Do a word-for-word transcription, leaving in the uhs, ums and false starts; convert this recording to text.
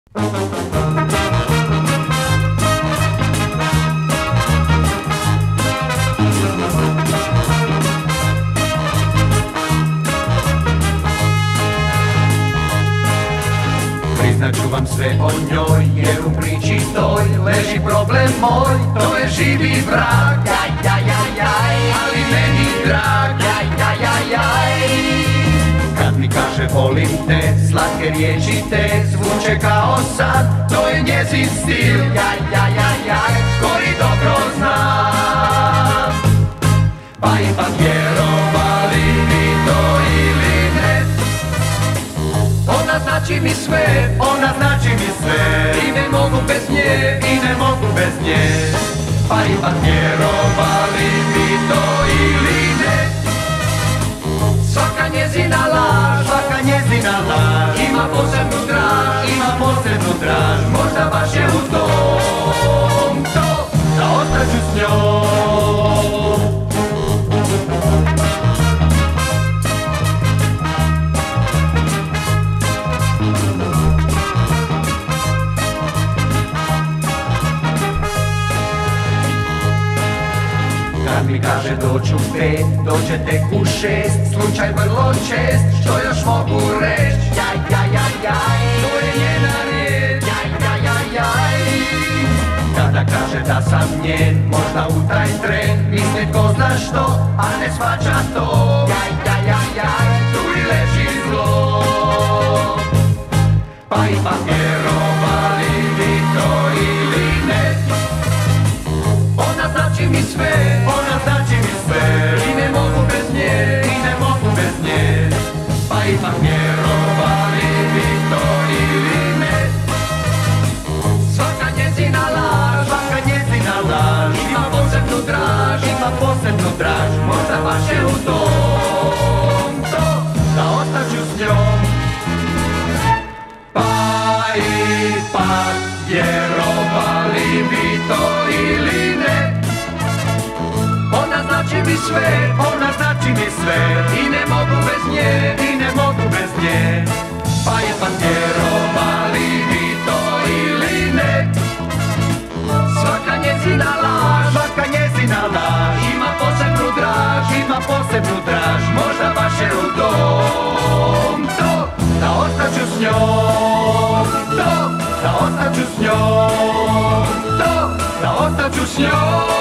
Priznaću vam sve o njoj, jer u priči toj leži problem moj. To je živi vrag, jaj, jaj, jaj, jaj, ali meni drag, jaj, jaj, jaj, jaj. Kad mi kaže volim te, slatke riječi te zvuče kao sad. To je njezin stil, jaj, jaj, jaj, jaj, koji dobro znam. Pa ipak vjerovali vi to ili ne, ona znači mi sve, ona znači mi sve. I ne mogu bez nje, i ne mogu bez nje. Pa ipak vjerovali vi to ili ne, svaka njezina laž, svaka njezina laž ima posebnu draž, ima posebnu draž. Možda baš je u tom to, da ostaću s njom. Kad mi kaže doću u pet, dođe tek u šest. Slučaj vrlo čest, što još mogu reć? Jaj, jaj, jaj, jaj, to je njena riječ. Jaj, jaj, jaj, jaj. Kada kaže da sam njen, možda u taj tren misli ko zna što, a ne shvaća to. Jaj, jaj, jaj, jaj, tu i leži zlo. Pa ipak vjerovali vi to ili ne, ona znači mi sve, ona znači mi sve. I ne mogu bez nje, i ne mogu bez nje. Pa ipak vjerovali vi to ili ne, svaka njezina laž, svaka njezina laž ima posebnu draž, ima posebnu draž. Možda baš je u tom to, da ostaću s njom. Pa ipak vjerovali vi to ili ne, ona znači mi sve, ona znači mi sve. I ne mogu bez nje, i ne mogu bez nje. Pa ipak vjerovali vi to ili ne, svaka njezina laž, svaka njezina laž ima posebnu draž, ima posebnu draž. Možda baš je u tom to, da ostaću s njom. To, da ostaću s njom. To, da ostaću s njom.